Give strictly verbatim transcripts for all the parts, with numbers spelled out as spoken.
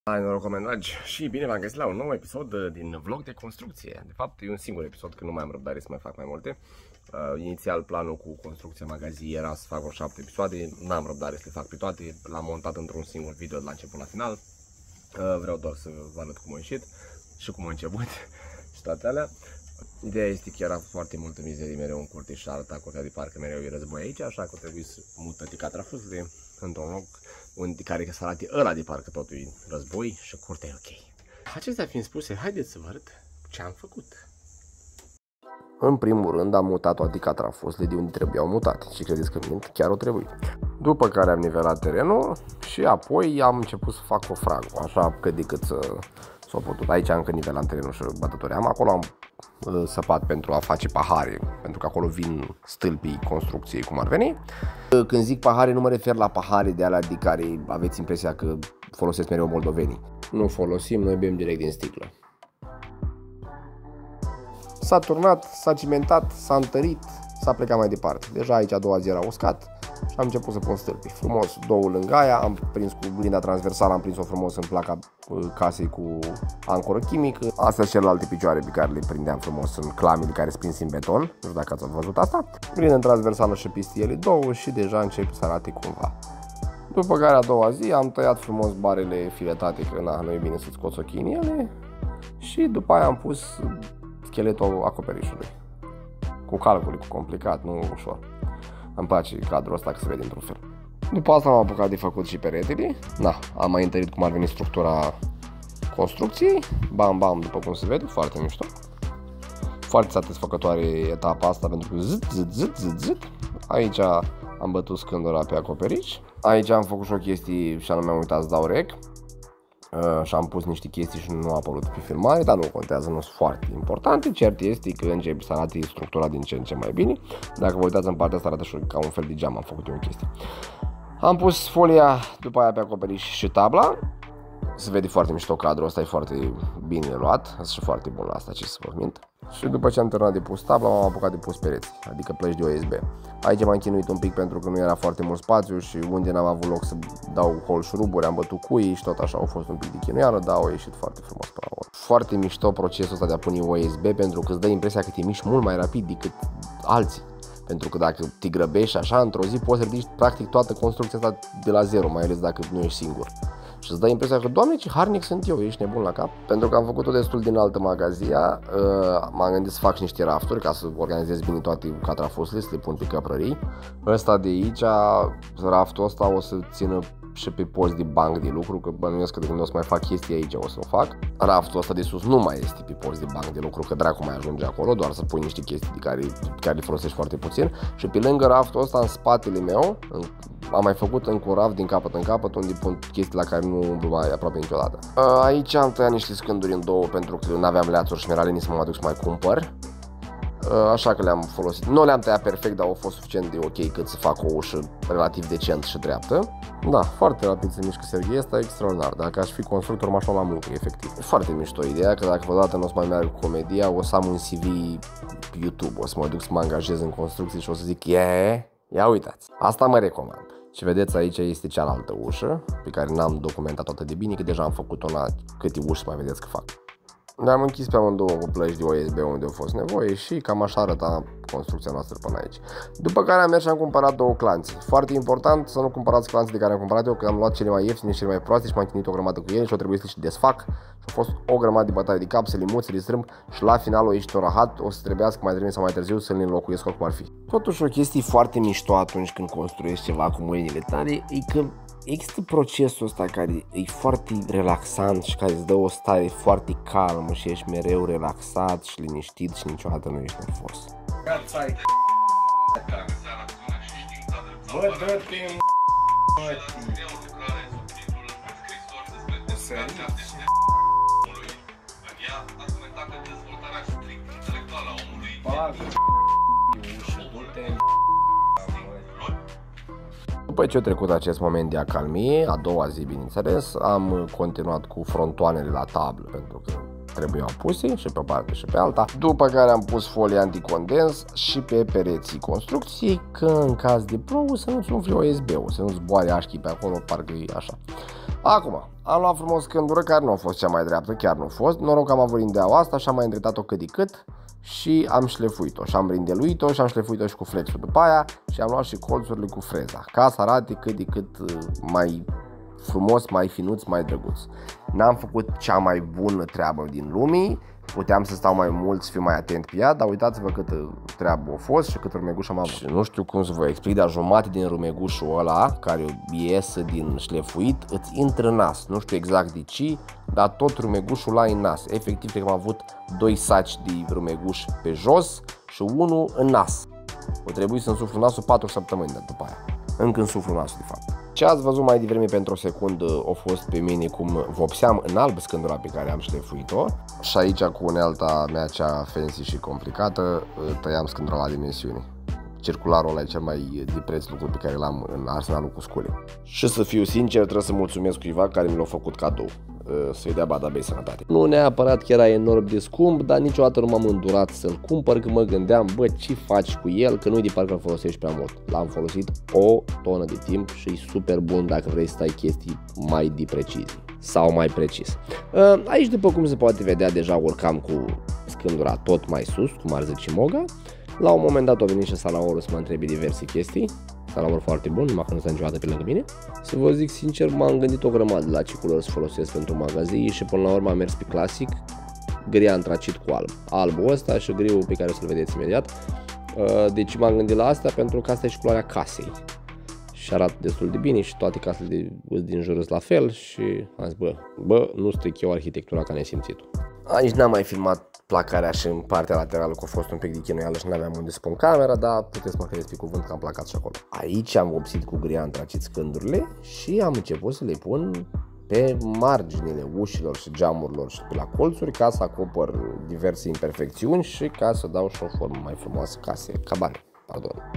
Hai noroc, oameni dragi, și bine v-am găsit la un nou episod din vlog de construcție. De fapt, e un singur episod, că nu mai am răbdare să mai fac mai multe. Uh, inițial, planul cu construcția magazii era să fac vreo șapte episoade. N-am răbdare să le fac pe toate, l-am montat într-un singur video de la început la final. Uh, vreau doar să vă arăt cum a ieșit și cum a început și toate alea. Ideea este că era foarte multă mizerie mereu în curte și arăta curtea de parcă mereu e război aici, așa că trebuie să mută ticatrafusele într-un loc unde care să arate ăla de parcă totul e război și curtea e ok. Acestea fiind spuse, haideți să vă arăt ce am făcut. În primul rând am mutat toate ticatrafusele de unde trebuiau mutate și credeți că mint, chiar o trebuie. După care am nivelat terenul și apoi am început să fac o fragă, așa cât de cât să s-o putut. Aici am încă nivelat terenul și bătători. Am acolo am săpat pentru a face pahare, pentru că acolo vin stâlpii construcției, cum ar veni. Când zic pahare, nu mă refer la pahare de alea de care aveți impresia că folosesc mereu moldovenii. Nu folosim, noi bem direct din sticlă. S-a turnat, s-a cimentat, s-a întărit, s-a plecat mai departe. Deja aici a doua zi era uscat și am început să pun stâlpii. Frumos, două lângă aia, am prins cu grinda transversală, am prins-o frumos în placa casei cu ancoră chimică. Astea sunt celelalte picioare pe care le prindeam frumos în clamele care sunt prinse în beton. Nu știu dacă ați văzut asta. Grindă transversală și pistiele două și deja începe să arate cumva. După care a doua zi am tăiat frumos barele filetate, că na, nu e bine să scoți ochii în ele. Și după aia am pus scheletul acoperișului. Cu calcul, cu complicat, nu ușor. Îmi place cadrul ăsta că se vede într-un fel. După asta am apucat de făcut și peretele. Na, am mai întărit cum ar veni structura construcției. Bam, bam, după cum se vede, foarte mișto. Foarte satisfăcătoare etapa asta pentru că zit, zit, zit, zit, zit. Aici am bătut scândura pe acoperiș. Aici am făcut și o chestie și anume am uitat să dau rec. Uh, și am pus niște chestii și nu a apărut pe filmare, dar nu contează, nu sunt foarte importante. Cert este că începe să arate structura din ce în ce mai bine. Dacă vă uitați în partea asta arată și ca un fel de geam, am făcut eu o chestie. Am pus folia după aia pe acoperiș și tabla. Se vede foarte mișto cadrul ăsta, e foarte bine luat, și foarte bun la asta, ce să vă mint. Și după ce am terminat de pus tabla, m-am apucat de pus pereți, adică plăci de O S B. Aici m-am chinuit un pic pentru că nu era foarte mult spațiu și unde n-am avut loc să dau hol șuruburi, am bătut cuii și tot așa, au fost un pic de chinuială, dar au ieșit foarte frumos până la urmă. Foarte mișto procesul ăsta de a pune O S B pentru că îți dă impresia că te miști mult mai rapid decât alții. Pentru că dacă te grăbești așa, într-o zi poți să ridici practic toată construcția asta de la zero, mai ales dacă nu ești singur. Și îți dă impresia că, Doamne, ce harnic sunt eu, ești nebun la cap. Pentru că am făcut-o destul din altă magazia, uh, m-am gândit să fac și niște rafturi ca să organizez bine toate catrafusele, să le pun pe căprării. Ăsta de aici, raftul ăsta o să țină și pe post de banc de lucru, că bănuiesc că de când o să mai fac chestii aici o să o fac. Raftul ăsta de sus nu mai este pe post de banc de lucru, că dracu mai ajunge acolo, doar să pui niște chestii de care, care le folosești foarte puțin. Și pe lângă raftul ăsta, în spatele meu, în, am mai făcut încă un raft din capăt în capăt, unde pun chestii la care nu umblu mai aproape niciodată. Aici am tăiat niște scânduri în două, pentru că nu aveam leațuri și mi-era liniște să mă aduc să mai cumpăr. Așa că le-am folosit. Nu le-am tăiat perfect, dar au fost suficient de ok cât să fac o ușă relativ decent și dreaptă. Da, foarte rapid se mișcă Serghei, asta e extraordinar. Dacă aș fi constructor, m-aș lua la muncă, efectiv. E foarte mișto ideea că dacă vreodată nu o să mai merg cu comedia, o să am un C V pe YouTube, o să mă duc să mă angajez în construcții și o să zic, yeah, ia uitați, asta mă recomand. Ce vedeți aici este cealaltă ușă, pe care n-am documentat atât de bine, că deja am făcut-o la câte uși mai vedeți că fac. Ne-am închis pe amândouă cu plăci de O S B unde a fost nevoie și cam așa arăta construcția noastră până aici. După care am mers și am cumpărat două clanțe. Foarte important să nu cumpărați clanțe de care am cumpărat eu, că am luat cele mai ieftine și cele mai proaste și m-am chinuit o grămadă cu ele și o trebuie să le desfac. Și a fost o grămadă de bătaie de cap, să le mut, să le strâmb și la final o ieșit o rahat, o să trebuiască mai devreme sau mai târziu să le înlocuiesc oricum ar fi. Totuși o chestie foarte mișto atunci când construiești ceva cu mâinile tale e că există procesul ăsta care e foarte relaxant și care îți dă o stare foarte calmă și ești mereu relaxat și liniștit și niciodată nu ești nervos. Bă, dă-te După ce a trecut acest moment de acalmie, a doua zi bineînțeles, am continuat cu frontoanele la tablă, pentru că trebuiau puse și pe o parte și pe alta, după care am pus folie anticondens și pe pereții construcției, că în caz de plouă să nu-ți umfle O S B-ul, să nu-ți boare așchii pe acolo, parcă e așa. Acum, am luat frumos scândură care nu a fost cea mai dreaptă, chiar nu a fost, noroc că am avut rindeaua asta și am mai îndreptat-o cât de cât și am șlefuit-o și am rindeluit-o și am șlefuit-o și cu flexul după aia și am luat și colțurile cu freza, ca să arate cât de cât mai frumos, mai finuț, mai drăguț. N-am făcut cea mai bună treabă din lumii, puteam să stau mai mult, să fiu mai atent pe ea, dar uitați-vă câtă treabă a fost și cât rumeguș am avut. Și nu știu cum să vă explic, dar jumate din rumegușul ăla, care iese din șlefuit, îți intră în nas. Nu știu exact de ce, dar tot rumegușul ăla e în nas. Efectiv, cred că am avut doi saci de rumeguș pe jos și unul în nas. O trebuie să însuflu nasul patru săptămâni de după aia. Încă însuflu nasul, de fapt. Ce ați văzut mai devreme pentru o secundă a fost pe mine cum vopseam în alb scândura pe care am șlefuit-o și aici cu unealta mea cea fancy și complicată tăiam scândura la dimensiune. Circularul ăla e cel mai de preț lucru pe care l-am în arsenalul cu scule. Și să fiu sincer, trebuie să mulțumesc cuiva care mi l-a făcut cadou. Să-i dea badabei sănătate. Nu neapărat că era enorm de scump, dar niciodată nu m-am îndurat să-l cumpăr, că mă gândeam, bă, ce faci cu el, că nu-i de parcă îl folosești prea mult. L-am folosit o tonă de timp și e super bun dacă vrei să stai chestii mai de precizie sau mai precis. Aici, după cum se poate vedea, deja urcam cu scândura tot mai sus, cum ar zice Moga. La un moment dat a venit și salaorul să mă întrebe diverse chestii. Salaur foarte bun, numai că nu stă niciodată pe lângă mine. Să vă zic sincer, m-am gândit o grămadă la ce culori să folosesc pentru magazii și până la urmă am mers pe clasic, gri antracit cu alb. Albul ăsta și griul pe care o să-l vedeți imediat. Deci m-am gândit la asta pentru că asta e și culoarea casei. Și arată destul de bine și toate casele din jur sunt la fel și am zis, bă, bă, nu stric eu arhitectura ca nesimțitul. Aici n-am mai filmat placarea și în partea laterală, că a fost un pic de chinuială și n-aveam unde să pun camera, dar puteți mă credeți pe cuvânt că am placat și acolo. Aici am vopsit cu gri antracit scândurile și am început să le pun pe marginile ușilor și geamurilor și pe la colțuri ca să acopăr diverse imperfecțiuni și ca să dau și o formă mai frumoasă case, cabane, pardon,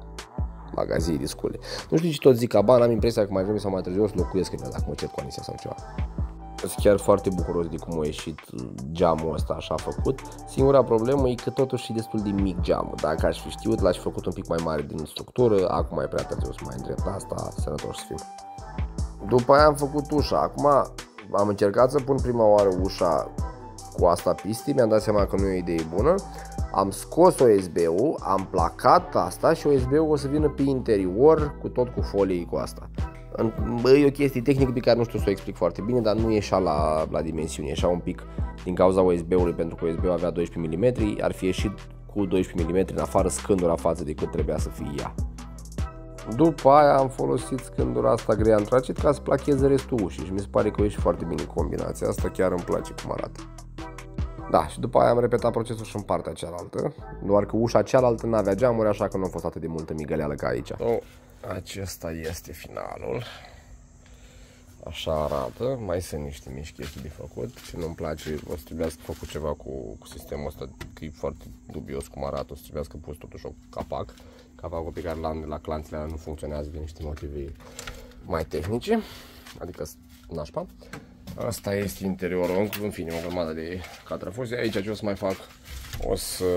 magazii de scule. Nu știu ce tot zic cabane, am impresia că mai vreme sau mai târziu o să locuiesc în el dacă mă cer cu Anisia sau ceva. Sunt chiar foarte bucuros de cum a ieșit geamul ăsta așa făcut. Singura problemă e că totuși e destul de mic geamul. Dacă aș fi știut, l-aș fi făcut un pic mai mare din structură. Acum e prea târziu să mai îndrept asta, sănătoși să fim. După aia am făcut ușa. Acum am încercat să pun prima oară ușa cu asta pistii. Mi-am dat seama că nu e o idee bună. Am scos O S B-ul, am placat asta și O S B-ul o să vină pe interior cu tot cu folie cu asta. E o chestie tehnică pe care nu știu să o explic foarte bine, dar nu ieșea la, la dimensiune, ieșea un pic din cauza O S B-ului, pentru că O S B-ul avea doisprezece milimetri, ar fi ieșit cu doisprezece milimetri în afară scândura față de cât trebuia să fie ea. După aia am folosit scândura asta gri antracit ca să plachez restul ușii și mi se pare că a ieșit foarte bine combinația asta, chiar îmi place cum arată. Da, și după aia am repetat procesul și în partea cealaltă, doar că ușa cealaltă n-avea geamuri, așa că nu a fost atât de multă migăleală ca aici. Oh, acesta este finalul. Așa arată, mai sunt niște mici chestii de făcut și nu-mi place, o să trebuiască făcut ceva cu, cu sistemul ăsta, că e foarte dubios cum arată, o să trebuiască pus totuși o capac. Capacul pe care l-am de la clanțele nu funcționează din niște motive mai tehnice, adică nașpa. Asta este interiorul, în fine, o grămadă de catrafuze. Aici ce o să mai fac, o să,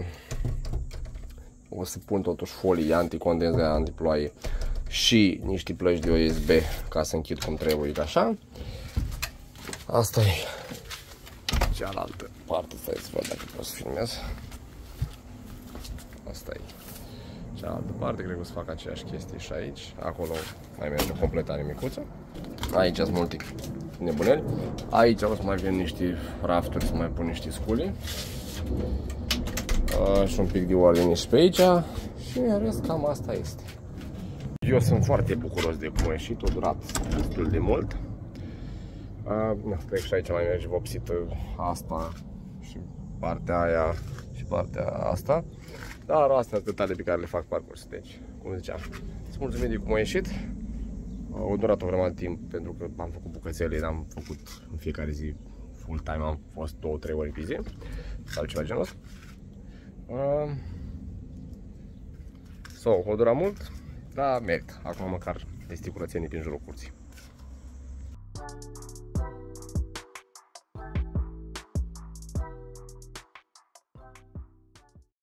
o să pun totuși folii anticondens, antiploaie și niște plăci de O S B ca să închid cum trebuie, așa. Asta e cealaltă parte, stai să văd dacă pot să filmez. Asta e cealaltă parte, cred că o să fac aceeași chestie și aici. Acolo mai merge o completare micuță. Aici sunt multe nebuneli. Aici o să mai vin niște rafturi să mai pun niște sculi. Uh, și un pic de ordine și pe aici. Și în rest cam asta este. Eu sunt foarte bucuros de cum a ieșit, a durat destul de mult. Uh, na, cred că și aici mai merge vopsită asta și partea aia și partea asta. Dar astea sunt detalii pe care le fac parcurs. Deci, cum ziceam, sunt mulțumit de cum a ieșit. A durat o grămadă de timp pentru că am făcut bucățele, am făcut în fiecare zi full time, am fost două trei ori pe zi sau ceva genul ăsta. Uh, so, a durat mult, dar merită. Acum măcar este curățenie prin jurul curții.